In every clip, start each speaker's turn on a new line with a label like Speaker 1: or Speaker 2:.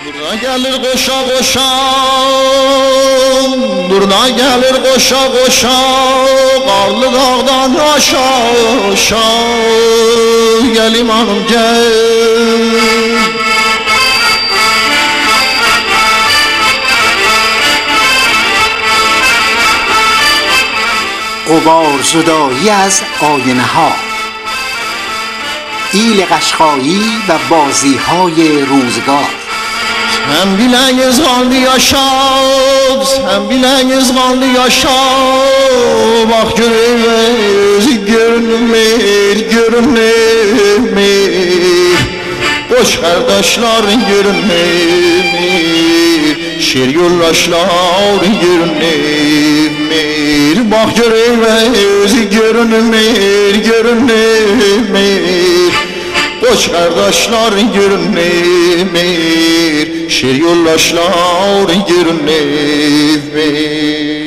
Speaker 1: Durna gelir koşa koşa, durna gelir koşa koşa, karlı dağdan aşağı aşağı, gel imanım gel.
Speaker 2: غبار زدایی از آینه ها، ایل قشقایی و بازی های روزگار.
Speaker 1: Sen bilen izgaldı yaşar, sen bilen izgaldı yaşar. Bak görünmez, görünmez, görünmez. Koş kardeşler görünmez, şer yoldaşlar görünmez. Bak görünmez, görünmez, görünmez. Koç kardeşler görünmez, şer yoldaşlar görünmez.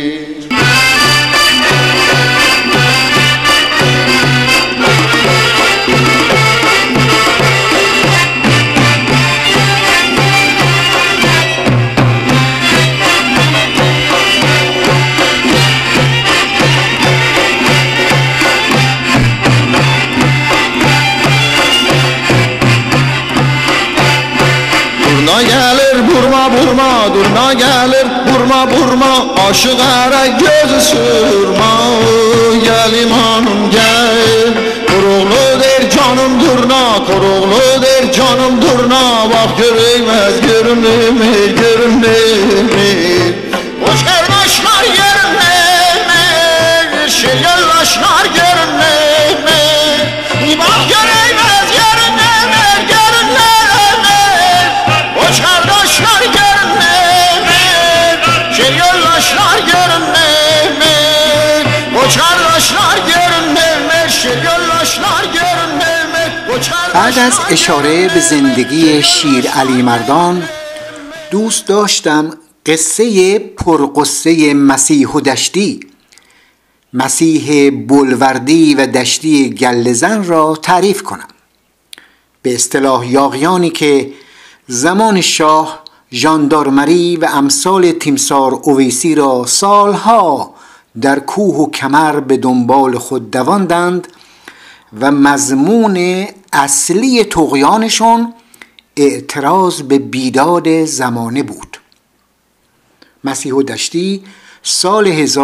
Speaker 1: Durna gelir vurma vurma, durna gelir vurma vurma, aşık ara gözü sürma, gel imanım gel. Koruğlu der canım durna, koruğlu der canım durna, bak görünmez, görünmez, görünmez. Hoş kardeşler görünmez, şer yoldaşlar görünmez, bak görünmez, görünmez, görünmez. Hoş kardeşler görünmez, şer yoldaşlar görünmez. Hoş kardeşler görünmez, şer yoldaşlar görünmez.
Speaker 2: بعد از اشاره به زندگی شیر علی مردان، دوست داشتم قصه پرقصه مسیح و دشتی، مسیح بلوردی و دشتی گله‌زن را تعریف کنم. به اصطلاح یاغیانی که زمان شاه ژاندارمری و امثال تیمسار اویسی را سالها در کوه و کمر به دنبال خود دواندند و مضمون اصلی طغیانشون اعتراض به بیداد زمانه بود. مسیح و دشتی سال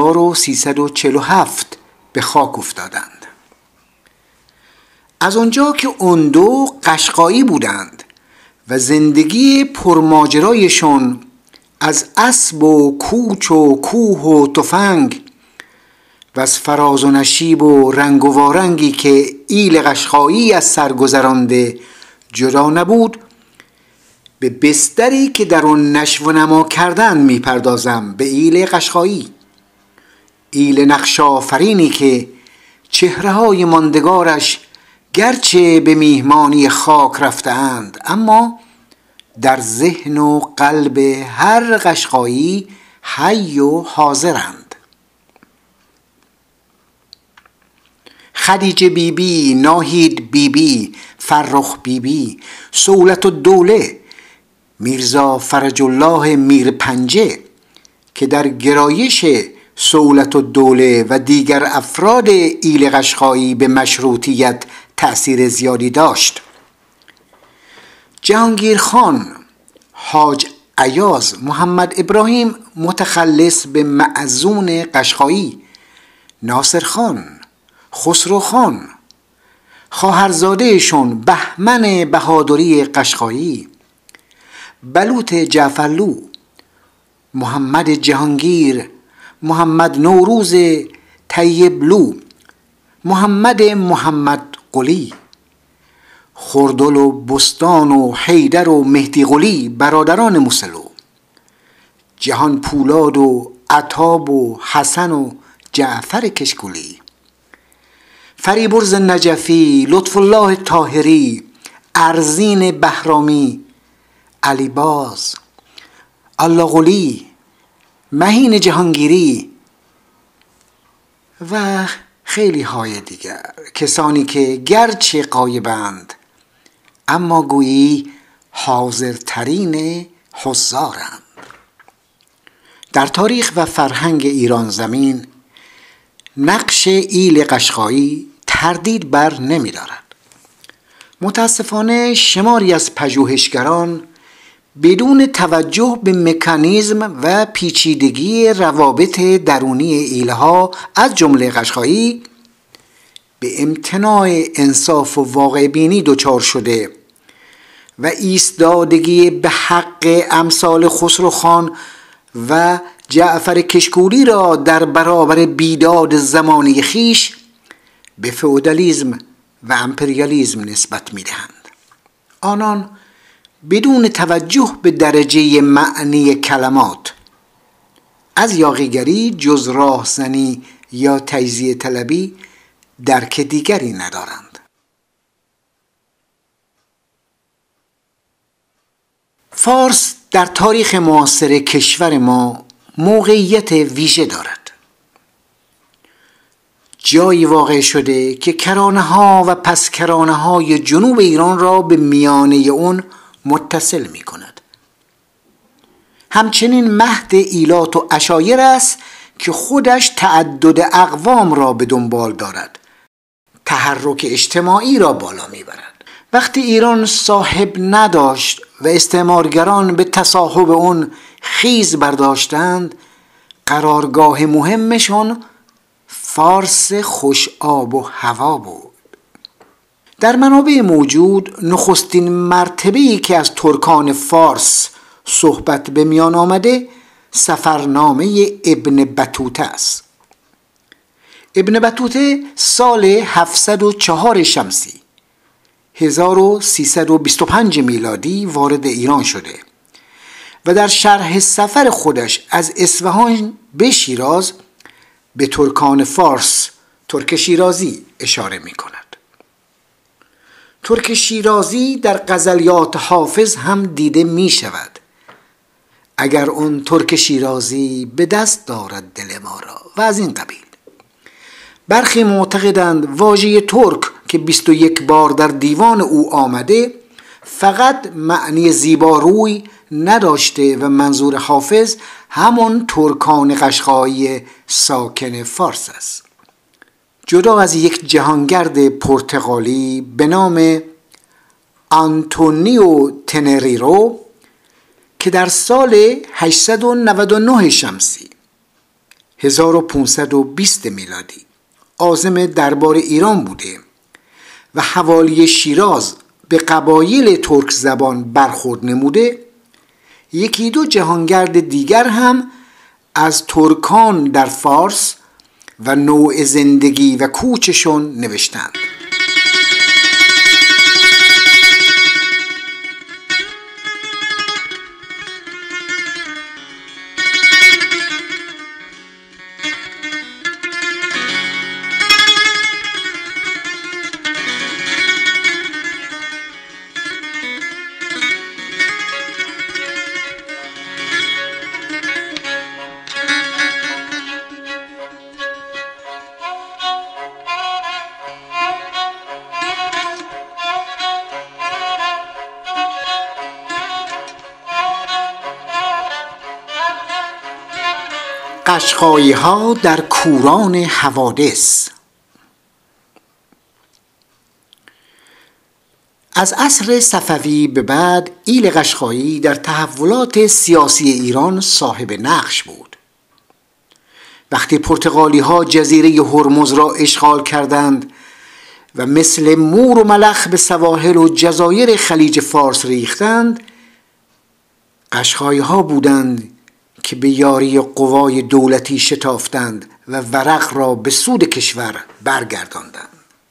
Speaker 2: 1347 به خاک افتادند. از آنجا که اندو قشقایی بودند و زندگی پرماجرایشون از اسب و کوچ و کوه و تفنگ و از فراز و نشیب و رنگ و وارنگی که ایل قشقایی از سر گذرانده جدا نبود، به بستری که در آن نشو و نما کردن میپردازم، به ایل قشقایی، ایل نقش آفرینی که چهره های ماندگارش گرچه به میهمانی خاک رفته‌اند اما در ذهن و قلب هر قشقایی حی و حاضرند. خدیجه بیبی، ناهید بیبی، فرخ بیبی، سولت الدوله، میرزا فرج الله میرپنجه که در گرایش سولت الدوله و دیگر افراد ایل قشقایی به مشروطیت تأثیر زیادی داشت. جهانگیر خان، حاج ایاز، محمد ابراهیم متخلص به معزون قشقایی، ناصر خان، خسرو خان، خواهرزادهشون بهمن بهادری قشقایی، بلوط جعفرلو، محمد جهانگیر، محمد نوروز طیبلو، محمد قلی، خردل و بستان و حیدر و مهدی قلی برادران موسلو، جهان پولاد و عطاب و حسن و جعفر کشکولی، فریبرز نجفی، لطف الله طاهری، ارزین بهرامی، علی باز، الله قلی، مهین جهانگیری و خیلی های دیگر، کسانی که گرچه غایبند اما گویی حاضرترین حضارند. در تاریخ و فرهنگ ایران زمین نقش ایل قشقایی تردید بر نمی دارد. متاسفانه شماری از پژوهشگران بدون توجه به مکانیزم و پیچیدگی روابط درونی ایلها از جمله قشقایی به امتناع انصاف و واقع بینی دچار شده و ایستادگی به حق امثال خسروخان و جعفر کشکوری را در برابر بیداد زمانی خیش به فئودالیسم و امپریالیسم نسبت می‌دهند. آنان بدون توجه به درجه معنی کلمات از یاغیگری جز راهزنی یا تجزیه طلبی درک دیگری ندارند. فارس در تاریخ معاصر کشور ما موقعیت ویژه دارد. جایی واقع شده که کرانه ها و پس کرانه های جنوب ایران را به میانه اون متصل می کند. همچنین مهد ایلات و عشایر است که خودش تعدد اقوام را به دنبال دارد، تحرک اجتماعی را بالا می برد. وقتی ایران صاحب نداشت و استعمارگران به تصاحب اون خیز برداشتند، قرارگاه مهمشون فارس خوش آب و هوا بود. در منابع موجود نخستین مرتبه‌ای که از ترکان فارس صحبت به میان آمده سفرنامه ابن بطوطه است. ابن بطوطه سال 704 شمسی 1325 میلادی وارد ایران شده و در شرح سفر خودش از اصفهان به شیراز به ترکان فارس ترک شیرازی اشاره می کند. ترک شیرازی در غزلیات حافظ هم دیده می شود. اگر اون ترک شیرازی به دست دارد دل ما را و از این قبیل. برخی معتقدند واژه ترک که 21 بار در دیوان او آمده فقط معنی زیباروی نداشته و منظور حافظ همون ترکان قشقایی ساکن فارس است. جدا از یک جهانگرد پرتغالی به نام آنتونیو تنریرو که در سال 899 شمسی 1520 میلادی عازم دربار ایران بوده و حوالی شیراز به قبایل ترک زبان برخورد نموده، یکی دو جهانگرد دیگر هم از ترکان در فارس و نوع زندگی و کوچشون نوشتند. قشقایی ها در کوران حوادث. از عصر صفوی به بعد ایل قشقایی در تحولات سیاسی ایران صاحب نقش بود. وقتی پرتغالی ها جزیره هرمز را اشغال کردند و مثل مور و ملخ به سواحل و جزایر خلیج فارس ریختند، قشقایی ها بودند که به یاری قوای دولتی شتافتند و ورق را به سود کشور برگرداندند.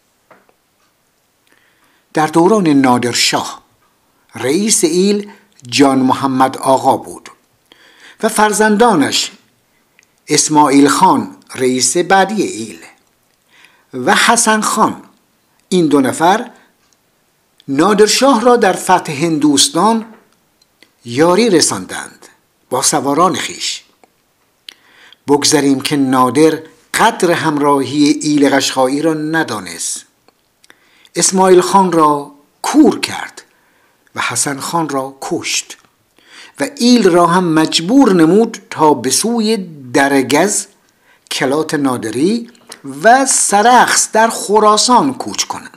Speaker 2: در دوران نادرشاه رئیس ایل جان محمد آقا بود و فرزندانش اسماعیل خان رئیس بعدی ایل و حسن خان، این دو نفر نادرشاه را در فتح هندوستان یاری رساندند با سواران خیش. بگذاریم که نادر قدر همراهی ایل قشقایی را ندانست. اسماعیل خان را کور کرد و حسن خان را کشت و ایل را هم مجبور نمود تا به سوی درگز، کلات نادری و سرخس در خراسان کوچ کنند.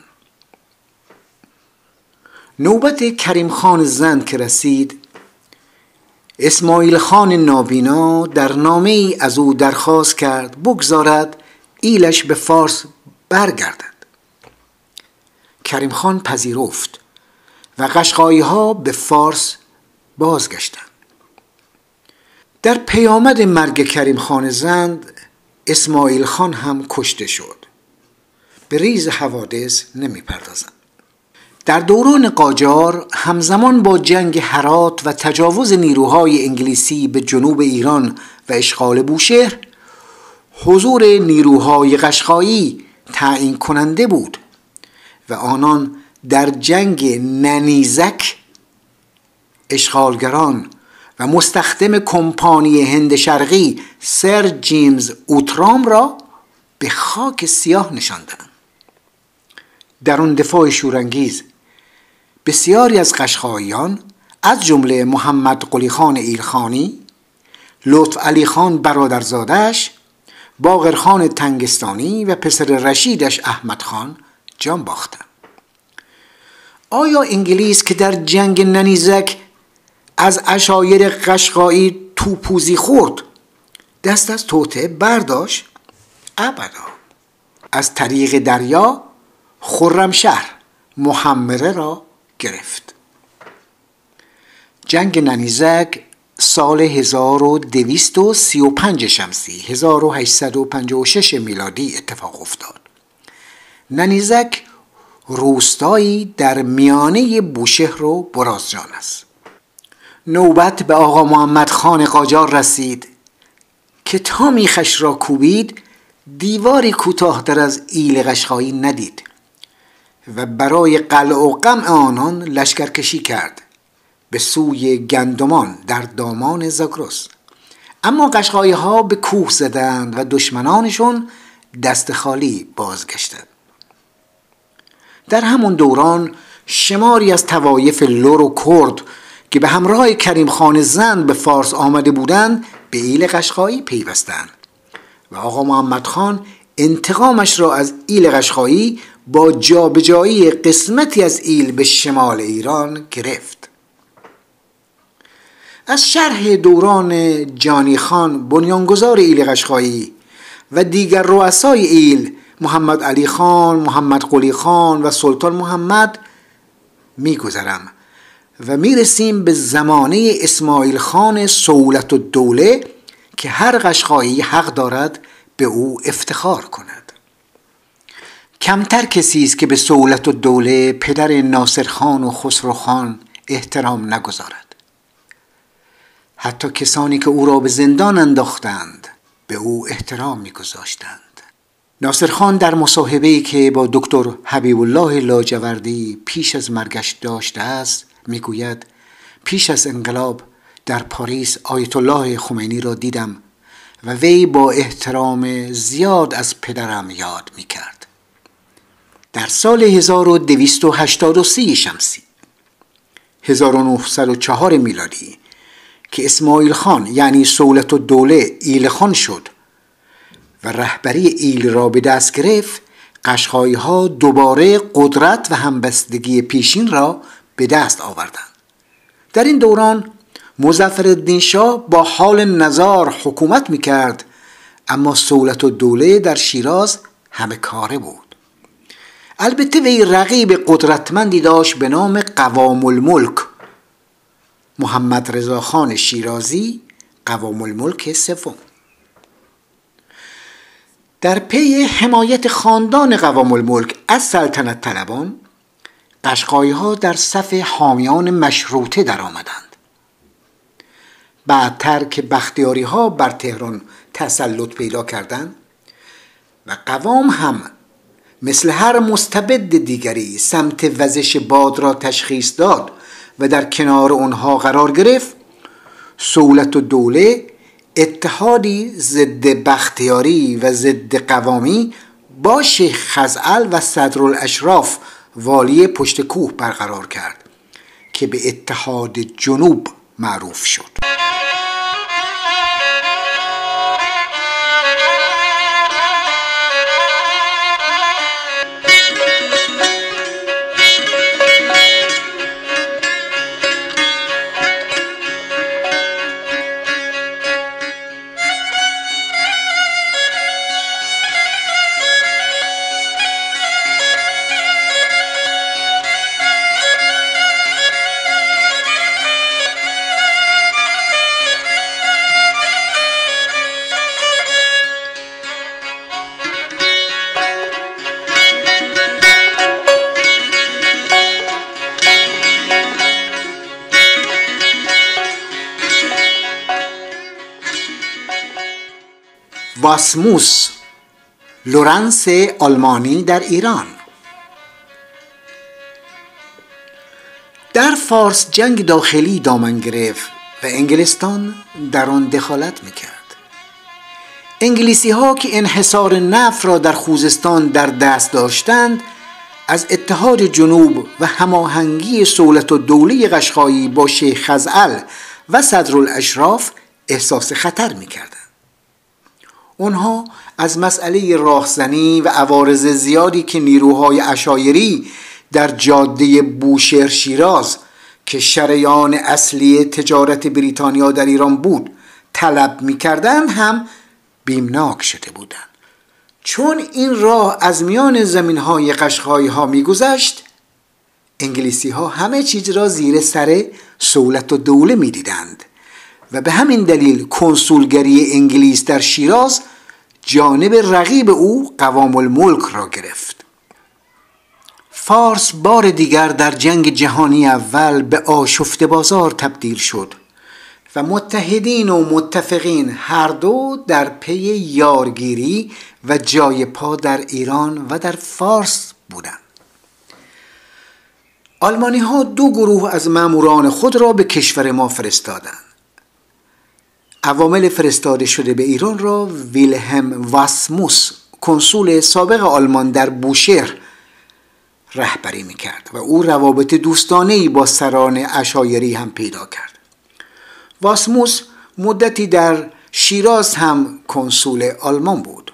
Speaker 2: نوبت کریم خان زند که رسید، اسماعیل خان نابینا در نامه ای از او درخواست کرد بگذارد ایلش به فارس برگردد. کریم خان پذیرفت و قشقایی ها به فارس بازگشتند. در پیامد مرگ کریم خان زند، اسماعیل خان هم کشته شد. به ریز حوادث نمی پردازم. در دوران قاجار همزمان با جنگ هرات و تجاوز نیروهای انگلیسی به جنوب ایران و اشغال بوشهر، حضور نیروهای قشقایی تعیین کننده بود و آنان در جنگ ننیزک اشغالگران و مستخدم کمپانی هند شرقی سر جیمز اوترام را به خاک سیاه نشاندند. در آن دفاع شورانگیز بسیاری از قشقاییان از جمله محمد قلی خان ایلخانی، لطف علی خان برادرزادش، باقر خان تنگستانی و پسر رشیدش احمد خان جان باختند. آیا انگلیس که در جنگ ننیزک از عشایر قشقایی توپوزی خورد دست از توطئه برداشت؟ ابدا. از طریق دریا خرمشهر محمره را گرفت. جنگ ننیزک سال 1235 شمسی 1856 میلادی اتفاق افتاد. ننیزک روستایی در میانه بوشهر و برازجان است. نوبت به آقا محمد خان قاجار رسید که تا میخش را کوبید دیواری کوتاه‌تر از ایل قشقایی ندید و برای قلع و قمع آنان لشکرکشی کرد به سوی گندمان در دامان زاگرس. اما قشقایی ها به کوه زدند و دشمنانشون دست خالی بازگشتند. در همون دوران شماری از طوایف لور و کرد که به همراه کریم خان زند به فارس آمده بودند به ایل قشقایی پیوستند و آقا محمد خان انتقامش را از ایل قشقایی با جابجایی قسمتی از ایل به شمال ایران گرفت. از شرح دوران جانی خان بنیانگذار ایل قشقایی و دیگر رؤسای ایل محمد علی خان، محمد قلی خان و سلطان محمد میگذرم و میرسیم به زمانه اسماعیل خان صولت الدوله که هر قشقایی حق دارد به او افتخار کند. کمتر کسی است که به صولت الدوله پدر ناصر خان و خسرو خان احترام نگذارد. حتی کسانی که او را به زندان انداختند به او احترام میگذاشتند. ناصر خان در مصاحبه‌ای که با دکتر حبیب الله لاجوردی پیش از مرگش داشته است میگوید پیش از انقلاب در پاریس آیت الله خمینی را دیدم و وی با احترام زیاد از پدرم یاد میکرد. در سال 1283 شمسی 1904 میلادی که اسماعیل خان یعنی صولت الدوله ایل خان شد و رهبری ایل را به دست گرفت، قشقایی ها دوباره قدرت و همبستگی پیشین را به دست آوردند. در این دوران مظفرالدین شاه با حال نزار حکومت میکرد، اما صولت الدوله در شیراز همه کاره بود. البته وی رقیب قدرتمندی داشت به نام قوام الملک، محمد رضا خان شیرازی، قوام الملک سوم. در پی حمایت خاندان قوام الملک از سلطنت طلبان، قشقایی ها در صف حامیان مشروطه در آمدند. بعدتر که بختیاری ها بر تهران تسلط پیدا کردند و قوام هم مثل هر مستبد دیگری سمت وزش باد را تشخیص داد و در کنار آنها قرار گرفت، صولت الدوله اتحادی ضد بختیاری و ضد قوامی با شیخ خزعل و صدرالاشراف والی پشت کوه برقرار کرد که به اتحاد جنوب معروف شد. واسموس، لورنس آلمانی در ایران. در فارس جنگ داخلی دامن گرفت و انگلستان در آن دخالت میکرد. انگلیسی ها که انحصار نفت را در خوزستان در دست داشتند، از اتحاد جنوب و هماهنگی صولت و دوله قشقایی با شیخ خزعل و صدرالاشراف احساس خطر میکردند. اونها از مسئله راهزنی و عوارض زیادی که نیروهای عشایری در جاده بوشهر شیراز که شریان اصلی تجارت بریتانیا در ایران بود طلب می‌کردند هم بیمناک شده بودند. چون این راه از میان زمین‌های قشقایی‌ها می‌گذشت، انگلیسی‌ها همه چیز را زیر سر صولت و دوله می‌دیدند و به همین دلیل کنسولگری انگلیس در شیراز جانب رقیب او قوام الملک را گرفت. فارس بار دیگر در جنگ جهانی اول به آشفته بازار تبدیل شد و متحدین و متفقین هر دو در پی یارگیری و جای پا در ایران و در فارس بودند. آلمانی ها دو گروه از ماموران خود را به کشور ما فرستادند. عوامل فرستاده شده به ایران را ویلهم واسموس، کنسول سابق آلمان در بوشهر، رهبری میکرد و او روابط دوستانه‌ای با سران عشایری هم پیدا کرد. واسموس مدتی در شیراز هم کنسول آلمان بود.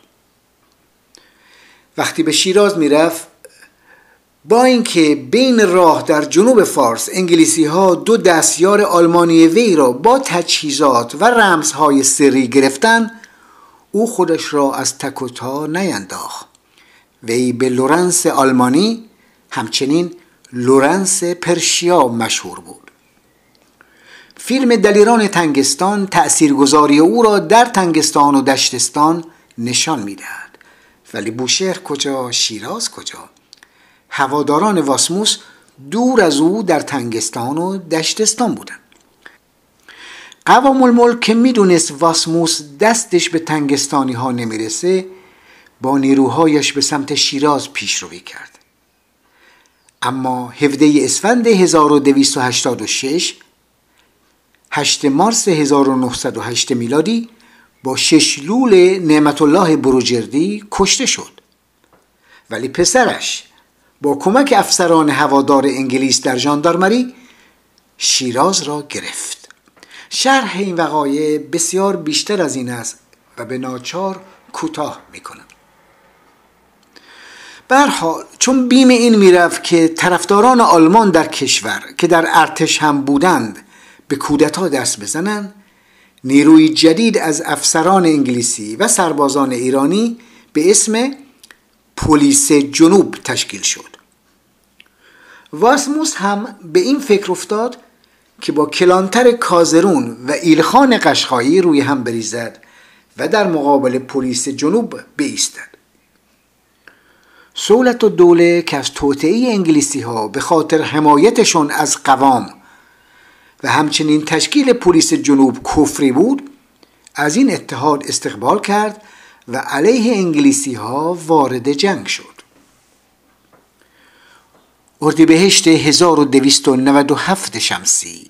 Speaker 2: وقتی به شیراز میرفت، با اینکه بین راه در جنوب فارس انگلیسی ها دو دستیار آلمانی وی را با تجهیزات و رمزهای سری گرفتن، او خودش را از تک و تا نینداخت. وی به لورنس آلمانی، همچنین لورنس پرشیا مشهور بود. فیلم دلیران تنگستان تأثیرگذاری او را در تنگستان و دشتستان نشان می‌دهد. ولی بوشهر کجا، شیراز کجا؟ هواداران واسموس دور از او در تنگستان و دشتستان بودند. قوام الملک که میدونست واسموس دستش به تنگستانی ها نمیرسه، با نیروهایش به سمت شیراز پیشروی کرد. اما 17 اسفند 1286، 8 مارس 1908 میلادی، با 6 لول نعمت الله بروجردی کشته شد. ولی پسرش با کمک افسران هوادار انگلیس در ژاندارمری شیراز را گرفت. شرح این وقایع بسیار بیشتر از این است و به ناچار کوتاه میکنم. به هر حال چون بیم این میرفت که طرفداران آلمان در کشور که در ارتش هم بودند به کودتا دست بزنند، نیروی جدید از افسران انگلیسی و سربازان ایرانی به اسم پلیس جنوب تشکیل شد. واسموس هم به این فکر افتاد که با کلانتر کازرون و ایلخان قشقایی روی هم بریزد و در مقابل پلیس جنوب بایستد. صولت و دوله که از توطئه انگلیسی ها به خاطر حمایتشون از قوام و همچنین تشکیل پلیس جنوب کفری بود، از این اتحاد استقبال کرد و علیه انگلیسی ها وارد جنگ شد. اردیبهشت 1297 شمسی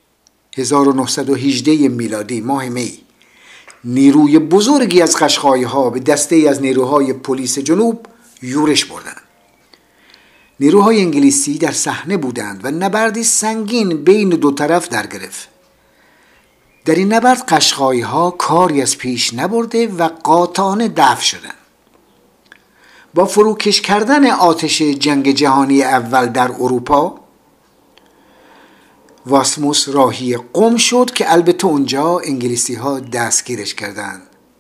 Speaker 2: 1918 میلادی ماه می، نیروی بزرگی از قشقایی ها به دسته از نیروهای پلیس جنوب یورش بردند. نیروهای انگلیسی در صحنه بودند و نبردی سنگین بین دو طرف در گرفت. در این نبرد قشقایی‌ها کاری از پیش نبرده و قاطعانه دفع شدند. با فروکش کردن آتش جنگ جهانی اول در اروپا، واسموس راهی قم شد که البته اونجا انگلیسی‌ها دستگیرش کردند.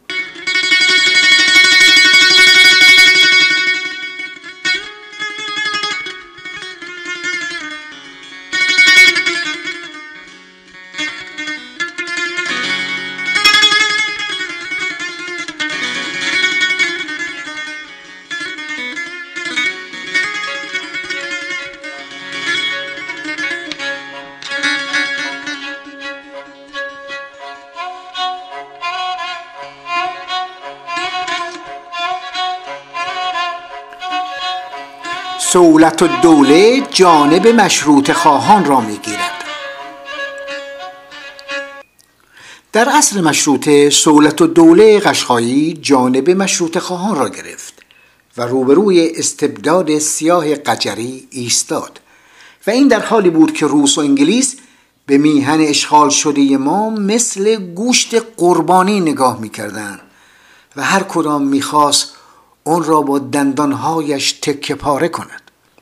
Speaker 2: صولت الدوله جانب مشروطه خواهان را میگیرد. در عصر مشروطه صولت الدوله قشقایی جانب مشروطه خواهان را گرفت و روبروی استبداد سیاه قجری ایستاد و این در حالی بود که روس و انگلیس به میهن اشغال شده ما مثل گوشت قربانی نگاه میکردند و هر کدام میخواست اون را با دندانهایش تکه پاره کند.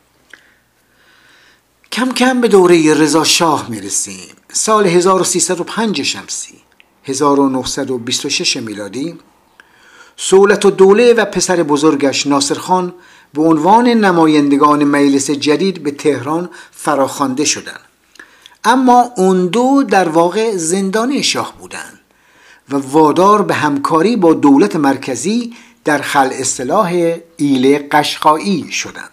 Speaker 2: کم کم به دوره رضا شاه میرسیم. سال 1305 شمسی 1926 میلادی صولت الدوله و پسر بزرگش ناصرخان به عنوان نمایندگان مجلس جدید به تهران فراخوانده شدند، اما اون دو در واقع زندانی شاه بودند و وادار به همکاری با دولت مرکزی در خلع اصطلاح ایل قشقایی شدند.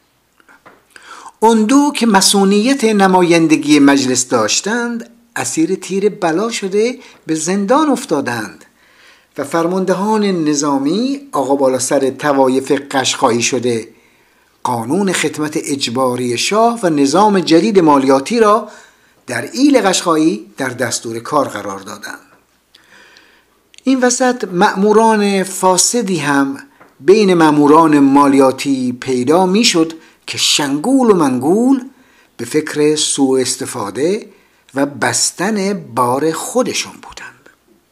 Speaker 2: اون دو که مسئولیت نمایندگی مجلس داشتند اسیر تیر بلا شده به زندان افتادند و فرماندهان نظامی آقا بالا سر طوایف قشقایی شده قانون خدمت اجباری شاه و نظام جدید مالیاتی را در ایل قشقایی در دستور کار قرار دادند. این وسط مأموران فاسدی هم بین مأموران مالیاتی پیدا میشد که شنگول و منگول به فکر سوء استفاده و بستن بار خودشون بودند.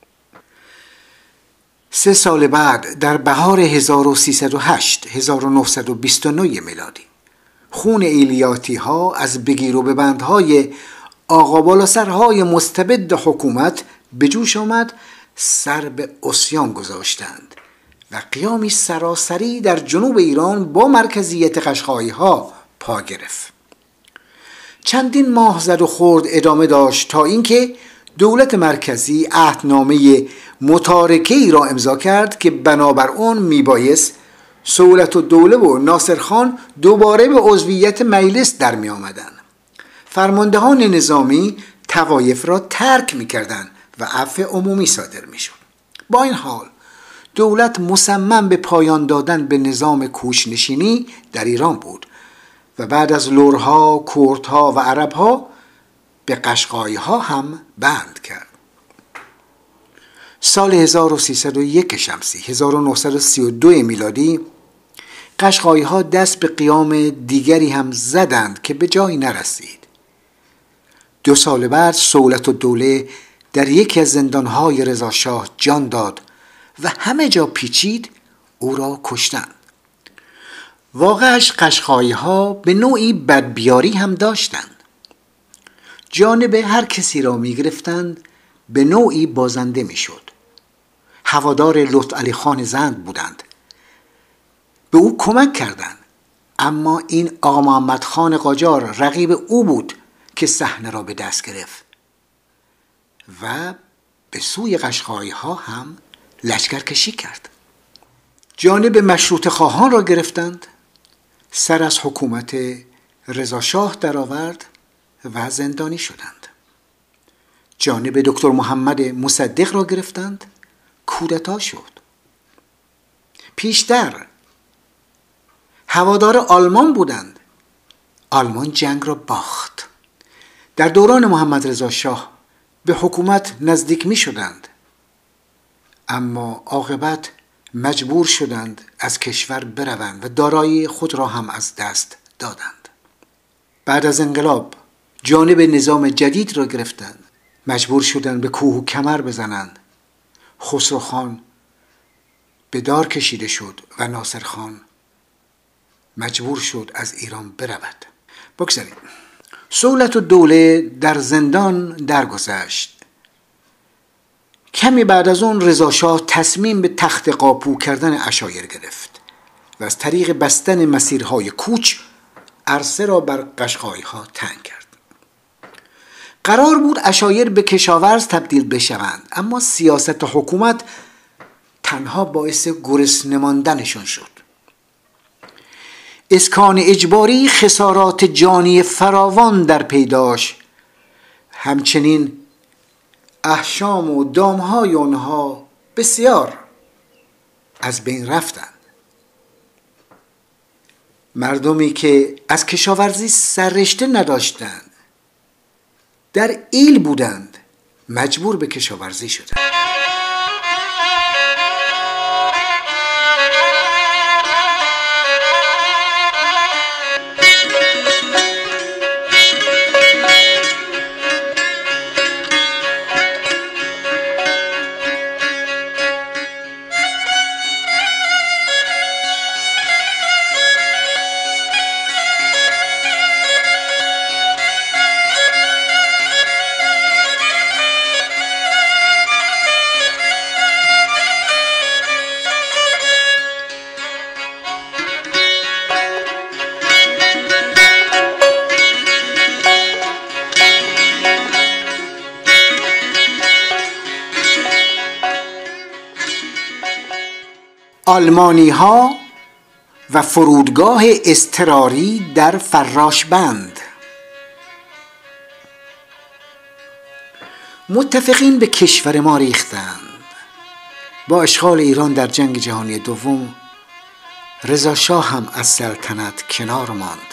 Speaker 2: 3 سال بعد در بهار 1308 1929 میلادی خون ایلیاتی ها از بگیر و ببندهای آقا بالاسرهای مستبد حکومت به جوش آمد، سر به عصیان گذاشتند و قیامی سراسری در جنوب ایران با مرکزیت قشقایی ها پا گرفت. چندین ماه زد و خورد ادامه داشت تا اینکه دولت مرکزی عهدنامه متارکه‌ای را امضا کرد که بنابر اون میبایست صولت الدوله و ناصرخان دوباره به عضویت مجلس در می آمدن. فرماندهان نظامی طوایف را ترک می کردن و عفو عمومی صادر می شد. با این حال دولت مصمم به پایان دادن به نظام کوچ‌نشینی در ایران بود و بعد از لرها، کردها و عربها به قشقایی‌ها هم بند کرد. سال 1301 شمسی 1932 میلادی قشقایی‌ها دست به قیام دیگری هم زدند که به جایی نرسید. 2 سال بعد صولت الدوله در یکی از زندان‌های رضا شاه جان داد و همه جا پیچید او را کشتند. واقعش قشقایی‌ها به نوعی بدبیاری هم داشتند. جانب هر کسی را می گرفتند به نوعی بازنده می شد. هوادار لطفعلی خان زند بودند، به او کمک کردند، اما این آقا محمد خان قاجار رقیب او بود که صحنه را به دست گرفت و به سوی قشقایی‌ها هم لشکرکشی کرد. جانب مشروطه خواهان را گرفتند، سر از حکومت رضا شاه درآورد و زندانی شدند. جانب دکتر محمد مصدق را گرفتند، کودتا شد. پیشتر هوادار آلمان بودند، آلمان جنگ را باخت. در دوران محمد رضا شاه به حکومت نزدیک می شدند، اما عاقبت مجبور شدند از کشور بروند و دارایی خود را هم از دست دادند. بعد از انقلاب جانب نظام جدید را گرفتند مجبور شدند به کوه و کمر بزنند. خسرو خان به دار کشیده شد و ناصر خان مجبور شد از ایران برود. بگذاریم. صولت الدوله در زندان درگذشت. کمی بعد از اون رضا شاه تصمیم به تخت قاپو کردن عشایر گرفت و از طریق بستن مسیرهای کوچ عرصه را بر قشقایی‌ها تنگ کرد. قرار بود عشایر به کشاورز تبدیل بشوند، اما سیاست حکومت تنها باعث گرسنه ماندنشون شد. اسکان اجباری خسارات جانی فراوان در پی داشت. همچنین احشام و دامهای آنها بسیار از بین رفتند. مردمی که از کشاورزی سررشته نداشتند، در ایل بودند، مجبور به کشاورزی شدند. آلمانی ها و فرودگاه اضطراری در فراشبند. متفقین به کشور ما ریختند. با اشغال ایران در جنگ جهانی دوم رضا شاه هم از سلطنت کنار ماند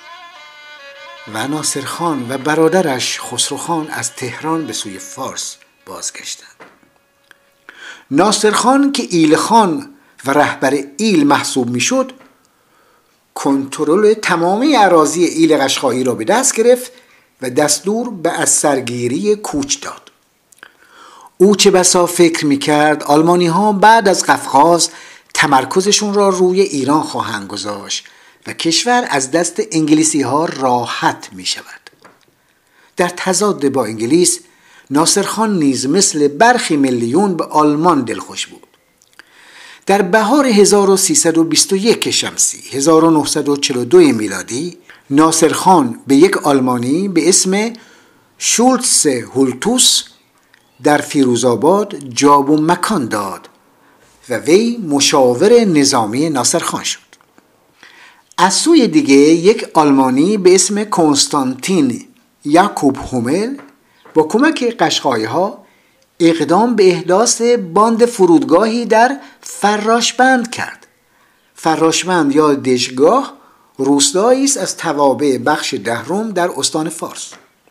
Speaker 2: و ناصر خان و برادرش خسرو خان از تهران به سوی فارس بازگشتند. ناصر خان که ایل خان و رهبر ایل محسوب میشد، کنترل تمامی اراضی ایل قشقایی را به دست گرفت و دستور به از سرگیری کوچ داد. او چه بسا فکر میکرد آلمانی ها بعد از قفقاز تمرکزشون را روی ایران خواهند گذاشت و کشور از دست انگلیسی ها راحت می شود. در تضاد با انگلیس، ناصر خان نیز مثل برخی ملیون به آلمان دلخوش بود. در بهار 1321 شمسی 1942 میلادی ناصر خان به یک آلمانی به اسم شولتز هولتوس در فیروزآباد جاب و مکان داد و وی مشاور نظامی ناصر خان شد. از سوی دیگه یک آلمانی به اسم کنستانتین یاکوب هومل با کمک قشقایی‌ها اقدام به احداث باند فرودگاهی در فراشبند کرد. فراشبند یا دژگاه روستایی است از توابع بخش دهرم در استان فارس.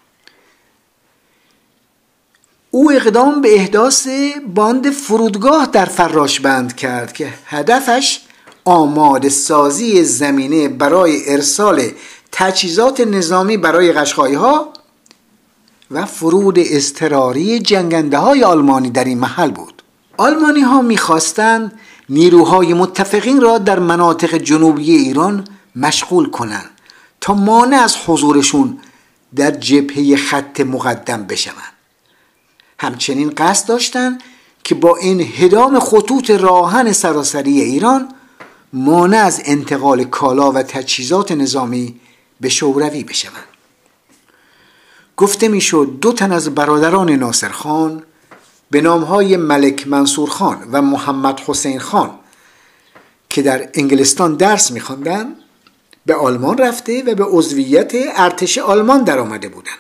Speaker 2: او اقدام به احداث باند فرودگاه در فراشبند کرد که هدفش آماده سازی زمینه برای ارسال تجهیزات نظامی برای قشقایی‌ها و فرود اضطراری جنگنده های آلمانی در این محل بود. آلمانی ها می‌خواستند نیروهای متفقین را در مناطق جنوبی ایران مشغول کنند تا مانع از حضورشون در جبهه خط مقدم بشوند. همچنین قصد داشتند که با انهدام خطوط راهن سراسری ایران مانع از انتقال کالا و تجهیزات نظامی به شوروی بشوند. گفته میشد 2 تن از برادران ناصر خان به نامهای ملک منصور خان و محمد حسین خان که در انگلستان درس می‌خواندند به آلمان رفته و به عضویت ارتش آلمان در آمده بودند.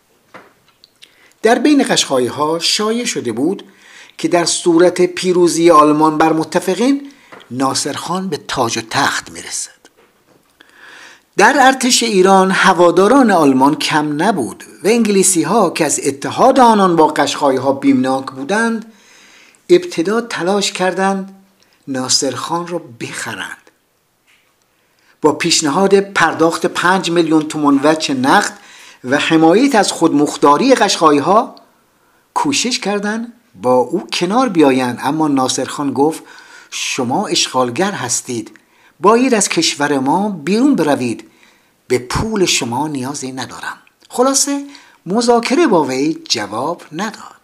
Speaker 2: در بین قشقایی‌ها شایع شده بود که در صورت پیروزی آلمان بر متفقین ناصر خان به تاج و تخت میرسد. در ارتش ایران هواداران آلمان کم نبود و انگلیسی ها که از اتحاد آنان با قشقایی ها بیمناک بودند ابتدا تلاش کردند ناصر خان را بخرند. با پیشنهاد پرداخت 5 میلیون تومان وجه نقد و حمایت از خودمختاری قشقایی ها کوشش کردند با او کنار بیایند، اما ناصرخان گفت شما اشغالگر هستید، باید از کشور ما بیرون بروید، به پول شما نیازی ندارم. خلاصه مذاکره با وی جواب نداد.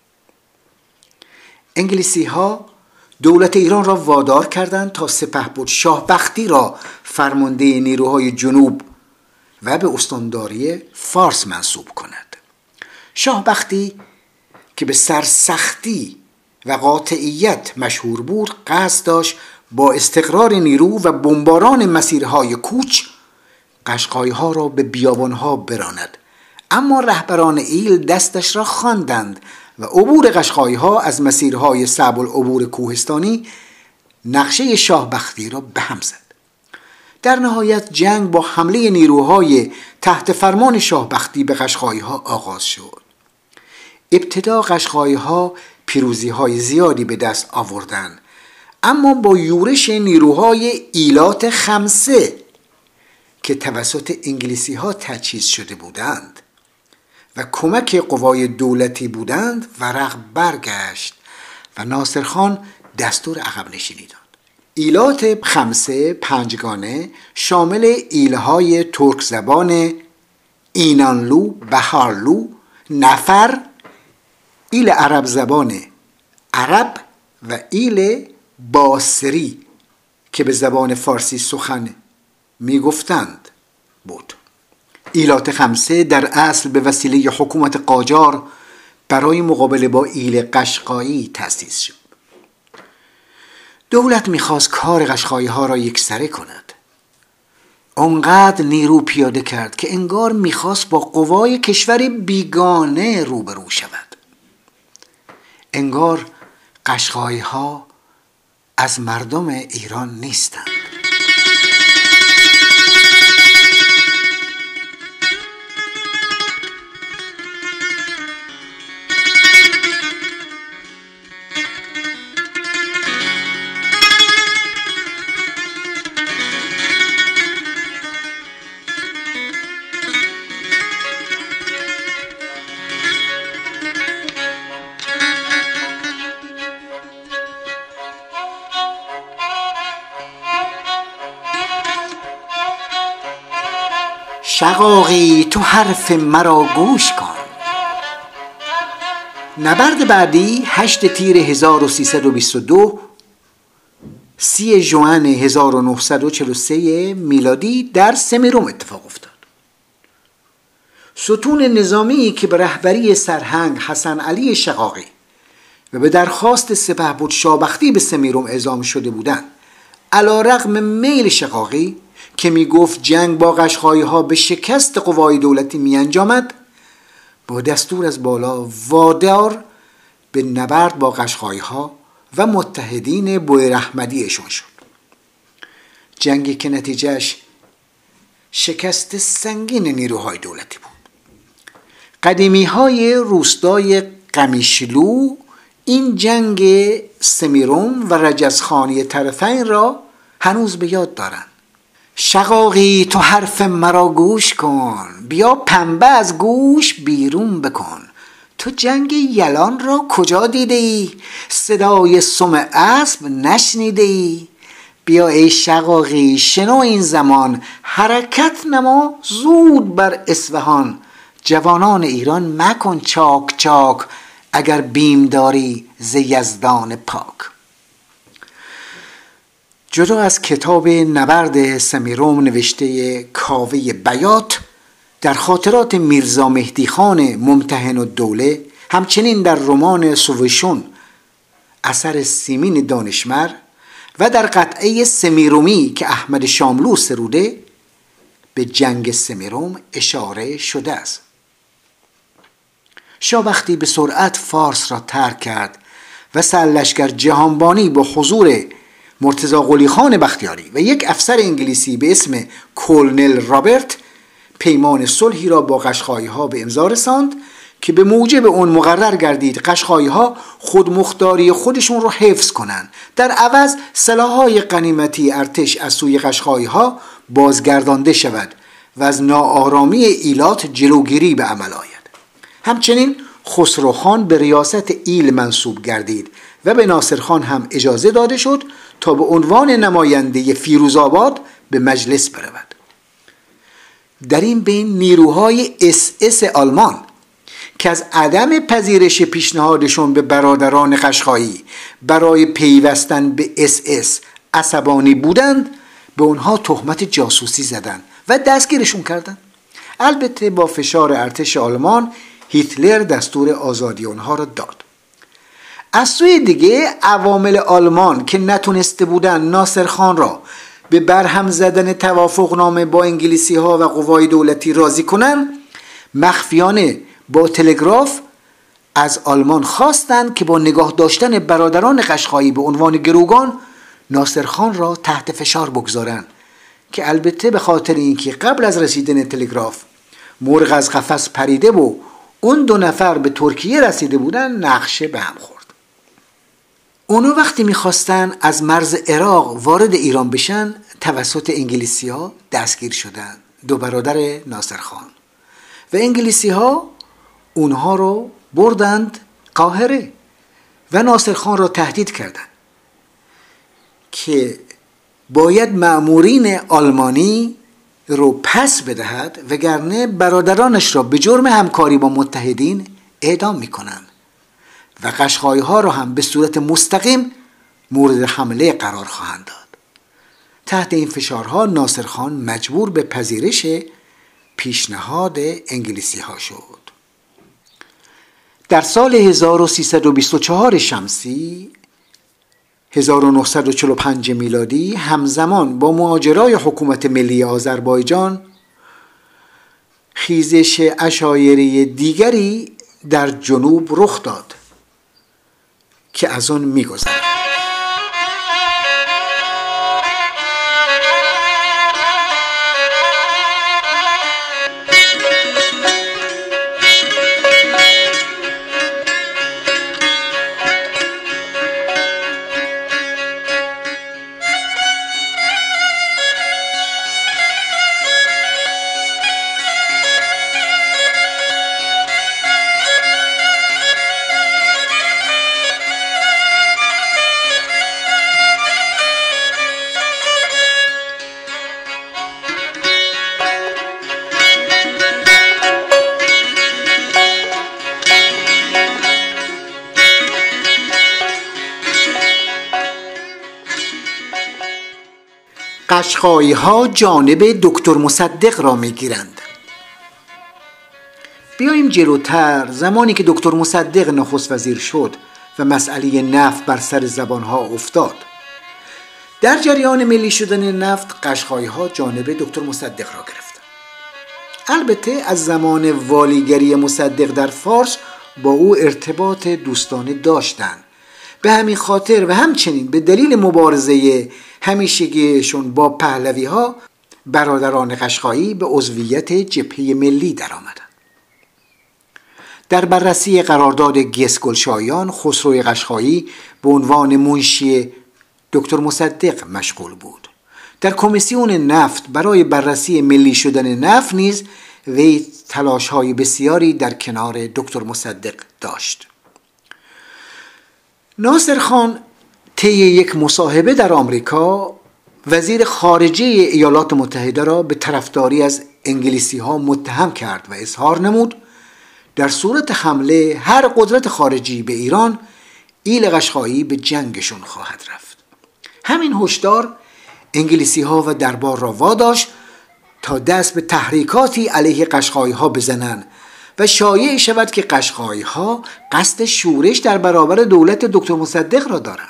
Speaker 2: انگلیسی ها دولت ایران را وادار کردند تا سپهبد شاه بختی را فرمانده نیروهای جنوب و به استانداری فارس منصوب کند. شاه بختی که به سرسختی و قاطعیت مشهور بود، قصد داشت با استقرار نیرو و بمباران مسیرهای کوچ قشقایی‌ها را به بیابان‌ها براند، اما رهبران ایل دستش را خواندند و عبور قشقایی‌ها از مسیرهای صعب العبور کوهستانی نقشه شاه بختی را به هم زد. در نهایت جنگ با حمله نیروهای تحت فرمان شاه بختی به قشقایی‌ها آغاز شد. ابتدا قشقایی‌ها پیروزی‌های زیادی به دست آوردند، اما با یورش نیروهای ایلات خمسه که توسط انگلیسی‌ها تجهیز شده بودند و کمک قوای دولتی بودند ورق برگشت و ناصرخان دستور عقب نشینی داد. ایلات خمسه پنجگانه شامل ایلهای ترک زبان اینانلو، بهارلو، نفر، ایل عرب زبان عرب و ایل باسری که به زبان فارسی سخن می گفتند بود. ایلات خمسه در اصل به وسیله حکومت قاجار برای مقابله با ایل قشقایی تأسیس شد. دولت می‌خواست کار قشقایی‌ها را یکسره کند. آنقدر نیرو پیاده کرد که انگار می‌خواست با قوای کشور بیگانه روبرو شود. انگار قشقایی‌ها از مردم ایران نیستند. شقاقی تو حرف مرا گوش کن. نبرد بعدی 8 تیر 1322 30 ژوئن 1943 میلادی در سمیروم اتفاق افتاد. ستون نظامی که به رهبری سرهنگ حسن علی شقاقی و به درخواست سپهبد شاه بختی به سمیروم اعزام شده بودند، علی‌رغم میل شقاقی که می گفت جنگ با قشقایی‌ها به شکست قوای دولتی می انجامد، با دستور از بالا وادار به نبرد با قشقایی‌ها و متحدین بویراحمدیشون شد. جنگی که نتیجهش شکست سنگین نیروهای دولتی بود. قدیمی‌های روستای قمیشلو این جنگ سمیروم و رجزخانی طرفین را هنوز به یاد دارند. شقاقی تو حرف مرا گوش کن، بیا پنبه از گوش بیرون بکن. تو جنگ یلان را کجا دیده ای؟ صدای سم اسب نشنیده ای؟ بیا ای شقاقی شنو این زمان، حرکت نما زود بر اصفهان. جوانان ایران مکن چاک چاک، اگر بیم داری ز یزدان پاک. جدا از کتاب نبرد سمیروم نوشته کاوه بیات، در خاطرات میرزا مهدی خان ممتحن الدوله، همچنین در رمان سویشون اثر سیمین دانشمر و در قطعه سمیرومی که احمد شاملو سروده به جنگ سمیروم اشاره شده است. شاه بختی به سرعت فارس را ترک کرد و سرلشکر جهانبانی با حضور مرتضی قلی خان بختیاری و یک افسر انگلیسی به اسم کلنل رابرت پیمان صلحی را با قشقایی‌ها به امضا رساند که به موجب اون مقرر گردید قشقایی‌ها خودمختاری خودشون رو حفظ کنند، در عوض سلاح‌های غنیمتی ارتش از سوی قشقایی‌ها بازگردانده شود و از ناآرامی ایلات جلوگیری به عمل آید. همچنین خسروخان به ریاست ایل منصوب گردید و به ناصرخان هم اجازه داده شد تا به عنوان نماینده فیروزآباد به مجلس برود. در این بین نیروهای SS آلمان که از عدم پذیرش پیشنهادشون به برادران قشقایی برای پیوستن به SS عصبانی بودند، به اونها تهمت جاسوسی زدند و دستگیرشون کردند. البته با فشار ارتش آلمان هیتلر دستور آزادی اونها را داد. از سوی دیگه عوامل آلمان که نتونسته بودن ناصرخان را به برهم زدن توافقنامه با انگلیسی ها و قوای دولتی راضی کنن، مخفیانه با تلگراف از آلمان خواستند که با نگاه داشتن برادران قشقایی به عنوان گروگان ناصرخان را تحت فشار بگذارند، که البته به خاطر اینکه قبل از رسیدن تلگراف مرغ از قفس پریده و اون 2 نفر به ترکیه رسیده بودن، نقشه به هم خورد. اونو وقتی میخواستن از مرز عراق وارد ایران بشن توسط انگلیسی ها دستگیر شدن 2 برادر ناصرخان و انگلیسی ها اونها رو بردند قاهره و ناصرخان را تهدید کردند که باید مأمورین آلمانی رو پس بدهد وگرنه برادرانش را به جرم همکاری با متحدین اعدام میکنند و قشقایی ها را هم به صورت مستقیم مورد حمله قرار خواهند داد. تحت این فشارها ناصرخان مجبور به پذیرش پیشنهاد انگلیسی ها شد. در سال 1324 شمسی 1945 میلادی همزمان با مهاجرای حکومت ملی آذربایجان خیزش عشایری دیگری در جنوب رخ داد که از آن می‌گذرد. قشقایی ها جانب دکتر مصدق را می گیرند. بیاییم جلوتر. زمانی که دکتر مصدق نخست وزیر شد و مسئله نفت بر سر زبان ها افتاد، در جریان ملی شدن نفت قشقایی ها جانب دکتر مصدق را گرفتند. البته از زمان والیگری مصدق در فارس با او ارتباط دوستانه داشتند. به همین خاطر و همچنین به دلیل مبارزه همیشگیشون با پهلوی ها برادران قشقایی به عضویت جبهه ملی درآمدند. در بررسی قرارداد گسگلشایان خسرو قشقایی به عنوان منشی دکتر مصدق مشغول بود. در کمیسیون نفت برای بررسی ملی شدن نفت نیز وی تلاش‌های بسیاری در کنار دکتر مصدق داشت. ناصرخان طی یک مصاحبه در آمریکا وزیر خارجه ایالات متحده را به طرفداری از انگلیسی ها متهم کرد و اظهار نمود در صورت حمله هر قدرت خارجی به ایران، ایل قشقایی به جنگشون خواهد رفت. همین هشدار انگلیسی ها و دربار را واداشت تا دست به تحریکاتی علیه قشقایی ها بزنند و شایع شود که قشقایی ها قصد شورش در برابر دولت دکتر مصدق را دارند.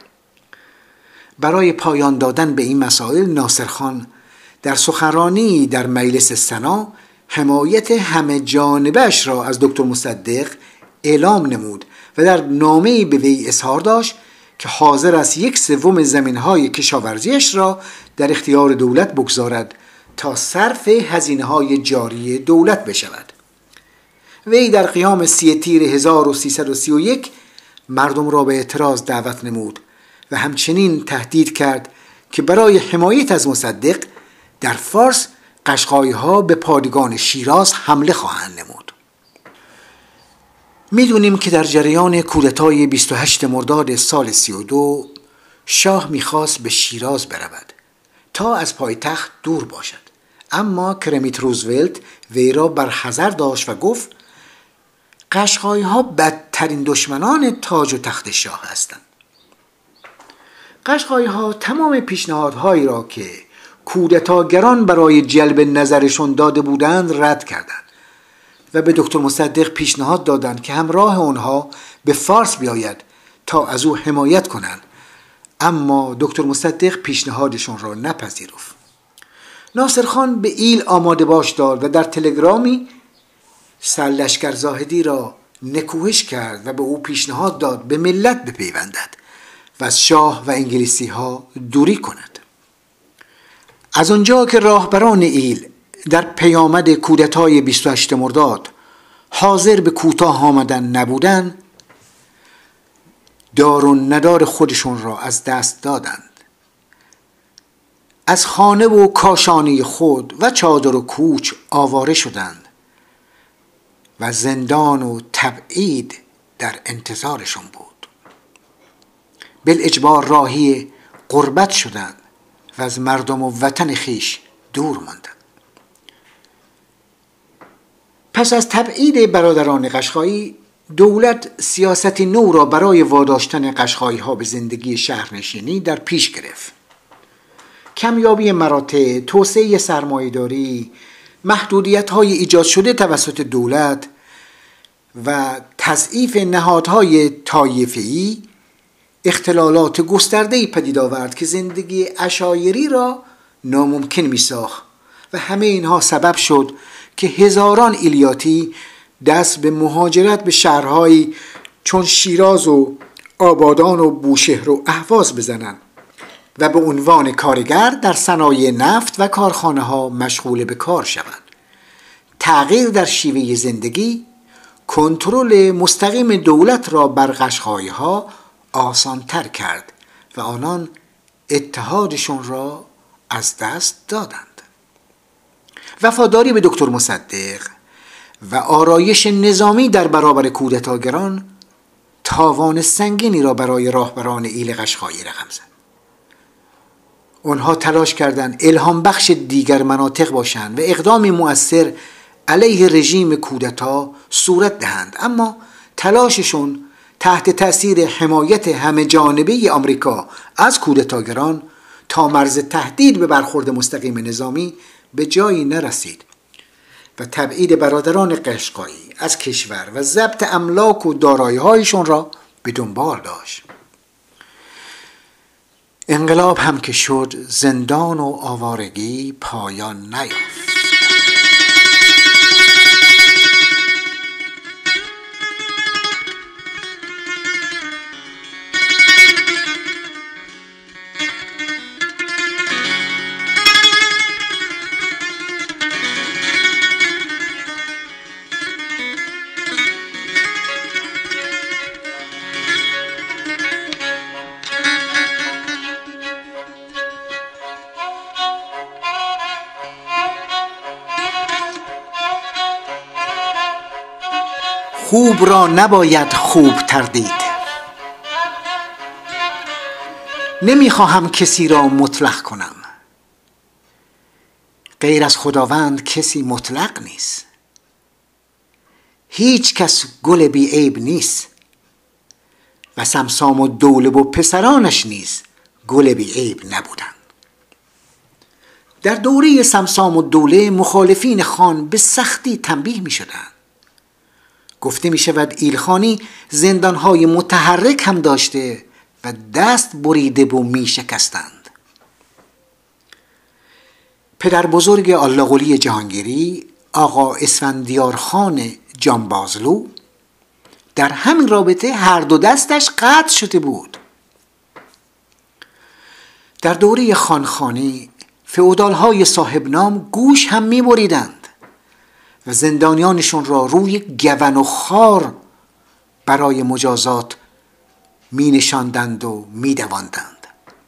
Speaker 2: برای پایان دادن به این مسائل ناصرخان در سخنرانی در مجلس سنا حمایت همه جانبش را از دکتر مصدق اعلام نمود و در نامه‌ای به وی اظهار داشت که حاضر است 1/3 زمین‌های کشاورزیش را در اختیار دولت بگذارد تا صرف هزینه‌های جاری دولت بشود. وی در قیام 3 تیر 1331 مردم را به اعتراض دعوت نمود و همچنین تهدید کرد که برای حمایت از مصدق در فارس قشقایی ها به پادگان شیراز حمله خواهند نمود. میدونیم که در جریان کودتای 28 مرداد سال 32 شاه میخواست به شیراز برود تا از پایتخت دور باشد، اما کرمیت روزولت وی را برحذر داشت و گفت قشقایی ها بدترین دشمنان تاج و تخت شاه هستند. قشقایی ها تمام پیشنهادهایی را که کودتاگران برای جلب نظرشون داده بودند رد کردند و به دکتر مصدق پیشنهاد دادند که همراه آنها به فارس بیاید تا از او حمایت کنند، اما دکتر مصدق پیشنهادشون را نپذیرفت. ناصرخان به ایل آماده باش داد و در تلگرامی سرلشکر زاهدی را نکوهش کرد و به او پیشنهاد داد به ملت بپیوندد و از شاه و انگلیسی ها دوری کند. از آنجا که راهبران ایل در پیامد کودتای 28 مرداد حاضر به کوتاه آمدن نبودند، دار و ندار خودشون را از دست دادند. از خانه و کاشانه خود و چادر و کوچ آواره شدند و زندان و تبعید در انتظارشون بود. بالاجبار راهی غربت شدند و از مردم و وطن خیش دور ماندند. پس از تبعید برادران قشقایی، دولت سیاستی نو را برای واداشتن قشقایی ها به زندگی شهرنشینی در پیش گرفت. کمیابی مراتع، توسعه سرمایه‌داری، محدودیت‌های ایجاد شده توسط دولت و تضعیف نهادهای طایفه‌ای اختلالات گسترده‌ای پدید آورد که زندگی عشایری را ناممکن می‌ساخت و همه اینها سبب شد که هزاران ایلیاتی دست به مهاجرت به شهرهایی چون شیراز و آبادان و بوشهر و اهواز بزنند و به عنوان کارگر در صنایع نفت و کارخانه ها مشغول به کار شوند. تغییر در شیوه زندگی کنترل مستقیم دولت را بر قشقایی ها آسان تر کرد و آنان اتحادشون را از دست دادند. وفاداری به دکتر مصدق و آرایش نظامی در برابر کودتاگران تاوان سنگینی را برای راهبران ایل قشقایی رقم زد. آنها تلاش کردند الهام بخش دیگر مناطق باشند و اقدامی مؤثر علیه رژیم کودتا صورت دهند، اما تلاششون تحت تأثیر حمایت همه جانبه آمریکا از کودتاگران تا مرز تهدید به برخورد مستقیم نظامی به جایی نرسید و تبعید برادران قشقایی از کشور و ضبط املاک و دارایی‌هایشان را به دنبال داشت. انقلاب هم که شد، زندان و آوارگی پایان نیافت. خوب را نباید خوب تردید. نمیخواهم کسی را مطلق کنم. غیر از خداوند کسی مطلق نیست. هیچ کس گل بی عیب نیست و سمسام و دوله و پسرانش نیز گل بی عیب نبودند. در دوره سمسام و دوله مخالفین خان به سختی تنبیه می شدند. گفته می شود ایلخانی زندانهای متحرک هم داشته و دست بریده و می شکستند. پدر بزرگ آلاقلی جهانگیری آقا اسفندیار خان جانبازلو در همین رابطه هر دو دستش قطع شده بود. در دوره خانخانی فئودال‌های صاحب نام گوش هم می بریدند و زندانیانشون را روی گون و خار برای مجازات می نشاندند و می دواندند.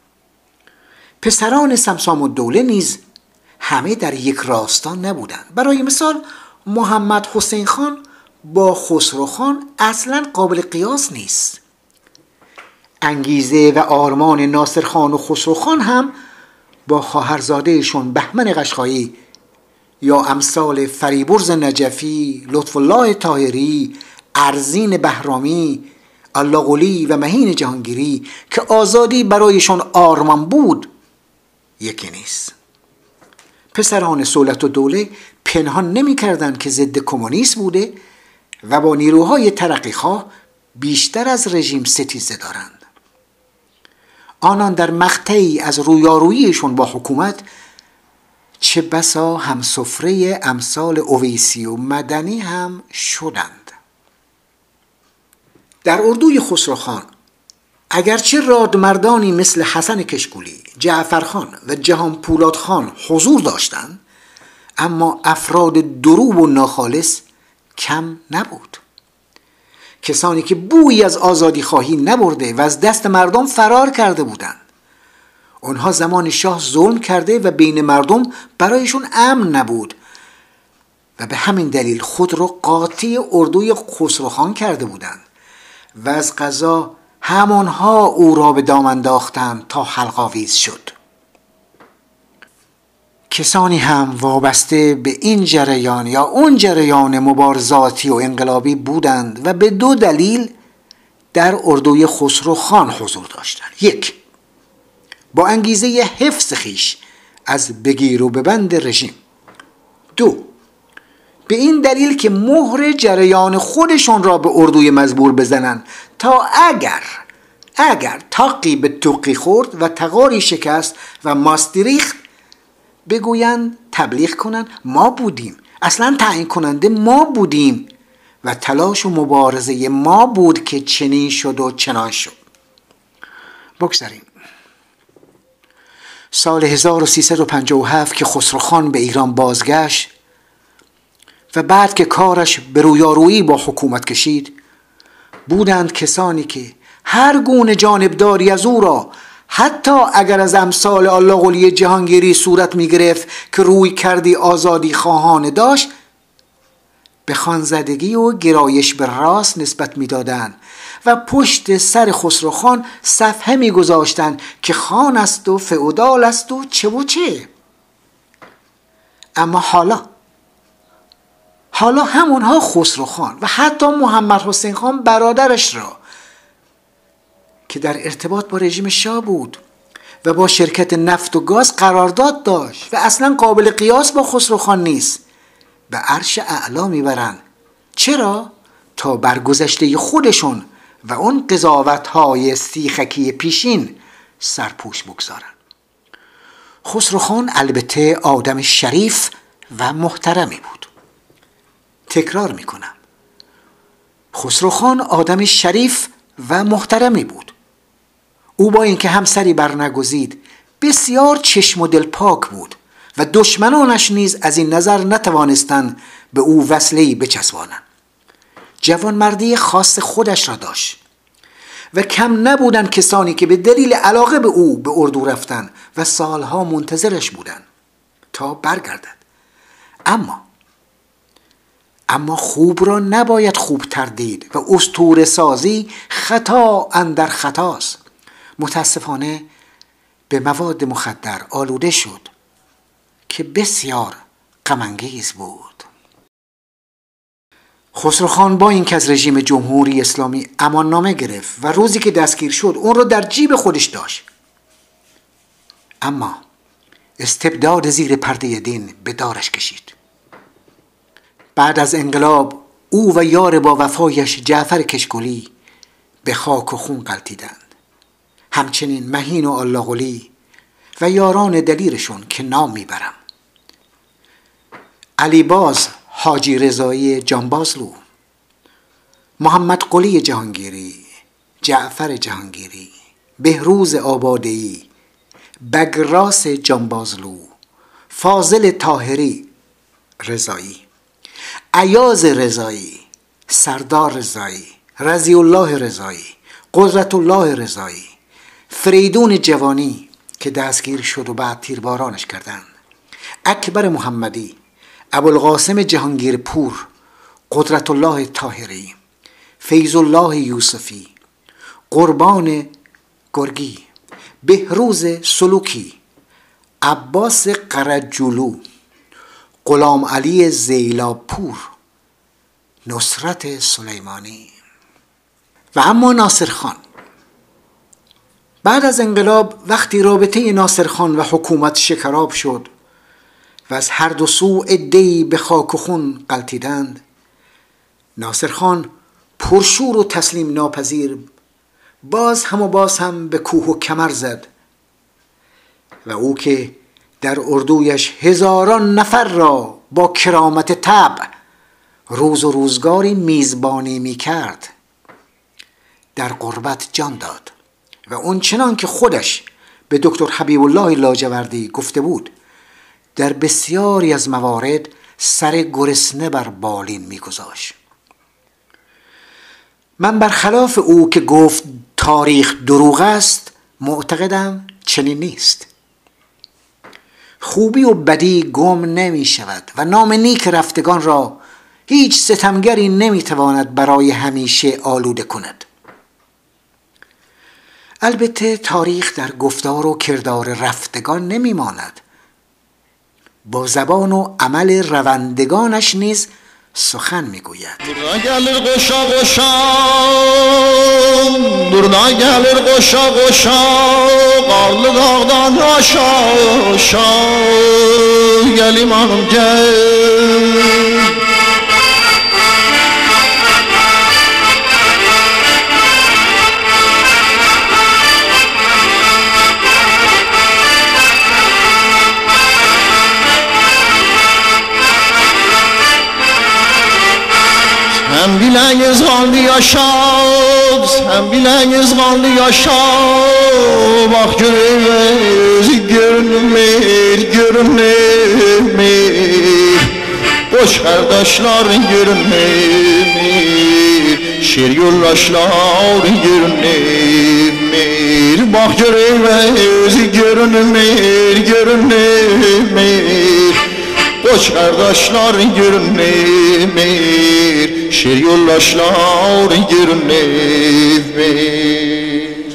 Speaker 2: پسران سمسام الدوله نیز همه در یک راستا نبودند. برای مثال محمد حسین خان با خسروخان اصلا قابل قیاس نیست. انگیزه و آرمان ناصرخان و خسروخان هم با خواهرزادهشون بهمن قشقایی یا امثال فریبرز نجفی، لطف الله طاهری، ارزین بهرامی، الله قلی و مهین جهانگیری که آزادی برایشون آرمان بود یکی نیست. پسران سولت و دوله پنهان نمی کردن که ضد کمونیسم بوده و با نیروهای ترقیخواه بیشتر از رژیم ستیزه دارند. آنان در مقطعی از رویاروییشون با حکومت چه بسا همسفره امثال اویسی و مدنی هم شدند. در اردوی خسروخان اگرچه رادمردانی مثل حسن کشکولی، جعفرخان و جهان پولادخان حضور داشتند، اما افراد دروب و ناخالص کم نبود. کسانی که بویی از آزادی خواهی نبرده و از دست مردم فرار کرده بودند. آنها زمان شاه ظلم کرده و بین مردم برایشون امن نبود و به همین دلیل خود را قاطی اردوی خسروخان کرده بودند و از قضا همانها او را به دام انداختند تا حلق‌آویز شد. کسانی هم وابسته به این جریان یا اون جریان مبارزاتی و انقلابی بودند و به دو دلیل در اردوی خسروخان حضور داشتند. یک، با انگیزه حفظ خویش از بگیر و ببند رژیم. دو، به این دلیل که مهر جریان خودشون را به اردوی مزبور بزنند تا اگر تاقی به توقی خورد و تغاری شکست و ماستی ریخت بگویند، تبلیغ کنند ما بودیم، اصلا تعیین کننده ما بودیم و تلاش و مبارزه ما بود که چنین شد و چنان شد. بگذاریم. سال 1357 که خسروخان به ایران بازگشت و بعد که کارش به رویارویی با حکومت کشید، بودند کسانی که هر گونه جانبداری از او را حتی اگر از امثال الله قلی جهانگیری صورت می گرفت که روی کردی آزادی خواهانه داشت، به خانزدگی و گرایش به راست نسبت می دادن و پشت سر خسروخان صفحه می گذاشتن که خان است و فئودال است و چه و چه. اما حالا همونها خسروخان و حتی محمد حسین خان برادرش را که در ارتباط با رژیم شاه بود و با شرکت نفت و گاز قرارداد داشت و اصلا قابل قیاس با خسروخان نیست، به عرش اعلا میبرند. چرا؟ تا بر گذشته خودشون و اون قضاوت‌های سیخکی پیشین سرپوش بگذارند. خسروخان البته آدم شریف و محترمی بود. تکرار میکنم، خسروخان آدم شریف و محترمی بود. او با اینکه همسری برنگزید بسیار چشم و دل پاک بود و دشمنانش نیز از این نظر نتوانستند به او وصله‌ای بچسبانند. جوانمردی خاص خودش را داشت و کم نبودند کسانی که به دلیل علاقه به او به اردو رفتند و سالها منتظرش بودند تا برگردد. اما خوب را نباید خوبتر دید و اسطوره سازی خطا اندر خطاست. متاسفانه به مواد مخدر آلوده شد که بسیار غم‌انگیز بود. خسروخان با اینکه از رژیم جمهوری اسلامی اماننامه گرفت و روزی که دستگیر شد اون رو در جیب خودش داشت، اما استبداد زیر پرده دین به دارش کشید. بعد از انقلاب او و یار با وفایش جعفر کشکولی به خاک و خون غلتیدند. همچنین مهین و الله قلی و یاران دلیرشون که نام میبرم: علی باز حاجی رضایی جانبازلو، محمد قلی جهانگیری، جعفر جهانگیری، بهروز آبادی، بگراس جانبازلو، فاضل طاهری رضایی، ایاز رضایی، سردار رضایی، رضی الله رضایی، قدرت الله رضایی، فریدون جوانی که دستگیر شد و بعد تیربارانش کردند، اکبر محمدی، ابوالقاسم جهانگیر پور، قدرت الله طاهری، فیض الله یوسفی، قربان گرگی، بهروز سلوکی، عباس قرجلو، غلام علی زیلاپور، نصرت سلیمانی. و اما ناصرخان. بعد از انقلاب وقتی رابطه ناصرخان و حکومت شکراب شد و از هر دو سو عده‌ای به خاک و خون غلتیدند، ناصرخان پرشور و تسلیم ناپذیر باز هم به کوه و کمر زد و او که در اردویش هزاران نفر را با کرامت طبع روز و روزگاری میزبانی می کرد، در غربت جان داد و اون چنان که خودش به دکتر حبیب الله لاجوردی گفته بود، در بسیاری از موارد سر گرسنه بر بالین میگذاشت. من برخلاف او که گفت تاریخ دروغ است معتقدم چنین نیست. خوبی و بدی گم نمی شود و نام نیک رفتگان را هیچ ستمگری نمی تواند برای همیشه آلوده کند. البته تاریخ در گفتار و کردار رفتگان نمی ماند، با زبان و عمل روندگانش نیز سخن می گوید.
Speaker 1: درنا gelir qoşa qoşa, durna gelir qoşa qoşa, qarlı dağdan aşağı aşağı, gelim hanım gel. Sen biləyiz qanlı yaşab, sen biləyiz qanlı yaşab, bax görünmez, görünmez, görünmez, qoş qardaşların görünmez, şer yoldaşların görünmez, bax görünmez, görünmez, görünmez, qoş qardaşların görünmez, şer yoldaşların görünmez.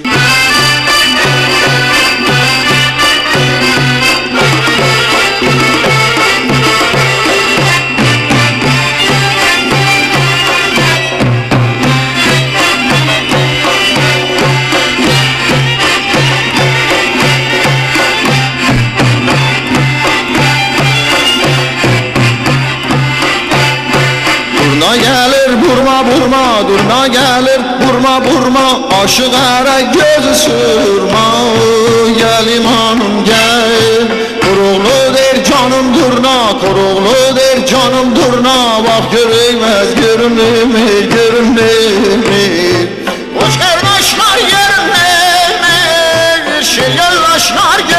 Speaker 1: Durna gelir burma burma, durna gelir burma burma, aşık ərə gözü sürma, gelim hanım gel. Koruğlu der canım durna, koruğlu der canım durna, bak görünmez, görünmez, görünmez. Hoş kardeşler görünmez, şer yoldaşlar